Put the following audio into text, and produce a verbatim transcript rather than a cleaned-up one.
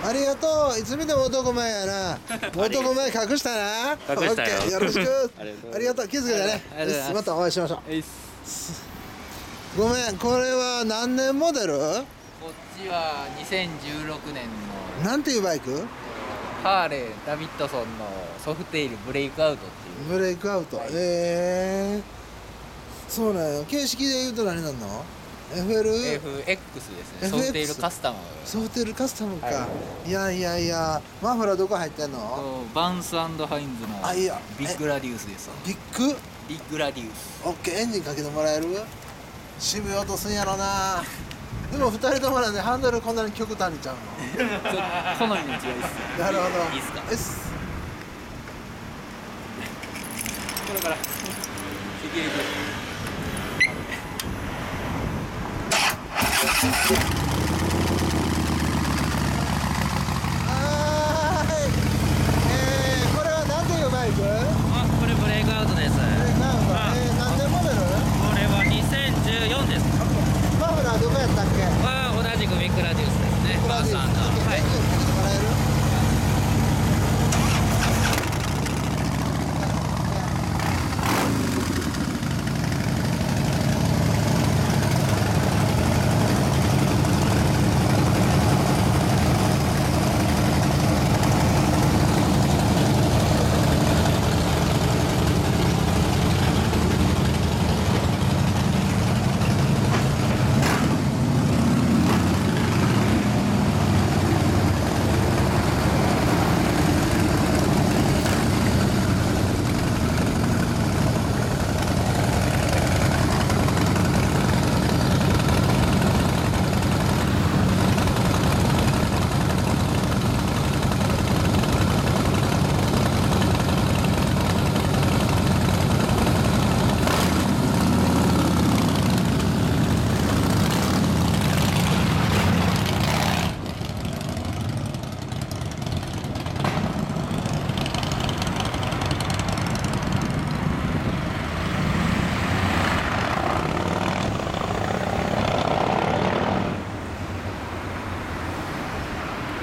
ありがとう。いつ見ても男前やな。男前隠したな。 隠したよ。 オッケーよろしく。 ありがとうありがとう。気づけてね。 ありがとうございますまたお会いしましょう。 えいっごめん、これは何年モデル？ こっちはにせんじゅうろくねんのなんていうバイク？ ハーレー・ダビッドソンのソフテイルブレイクアウトっていう。 ブレイクアウト。 はいええー。そうなんよ。形式で言うと何なんの？ エフエル？ エフエックス ですね。 エフエックスソフテイルカスタム。 ソフテルカスタムか、 はい、 いやいやいや、マフラーどこ入ってんの？ とバンス&ハインズのあ、いいよビッグラディウスです。 ビッグビッグラディウス。 オッケー、エンジンかけてもらえる？渋い音すんやろな。でもふたりともなんでハンドルこんなに極端にちゃうの？ 好みの違いです。 なるほど。 いいっすか？ よし。 これからセキュリティ